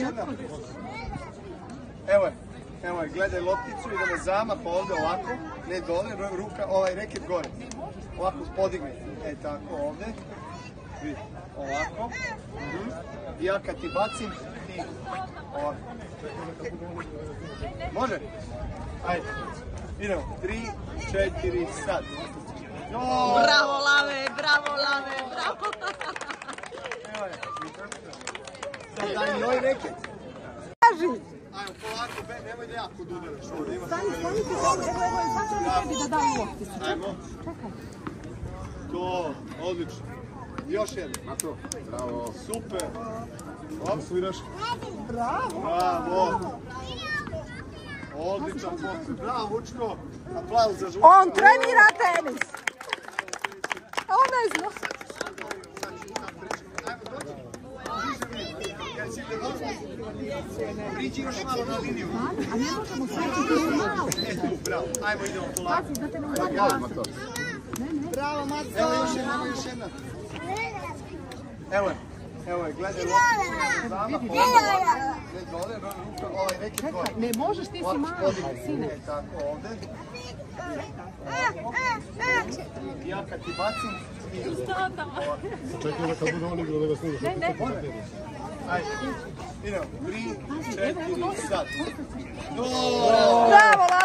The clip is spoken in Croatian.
jedna. Evo je, gledaj lopticu, idemo zama, pa ovdje ovako, ne dole, ruka, reket gore. Ovako podigne, tako ovdje. Vidi, ovako. I ja kad ti bacim, ti ovako. Može? Ajde, idemo, 3, 4, sad. Bravo Lave, bravo Lave, bravo! Evo je. Sad daj i ovaj reket. Kaži! Ajmo, polako, nemoj da jako udaraš ovdje. Stani, sad ću tebi da dam lopticu. Ajmo. To, odlično. Još jedan. Mato, bravo. Super. Ovako sviraš. Bravo! Bravo. Odličan pokret. Bravo, Vučko. Aplauz za Vučka. On trenira tenis. On ne zna. Priđi još malo na liniju. A ne možemo sveći malo. Tu, bravo. Ajmo, idemo polako. Pazi, da te ne udaram. Bravo, Mato. Evo još jedna. Evo je, gledaj lopticu. Zama, ne dole, ruka, reket gore. Ne možeš, ti si mali, sine. Tako, ovdje. I ja kad ti bacim, ti Čekaj da kad bude on igrao da ga služa. Ne. ajde, idemo, 3, 4, sad. Bravo,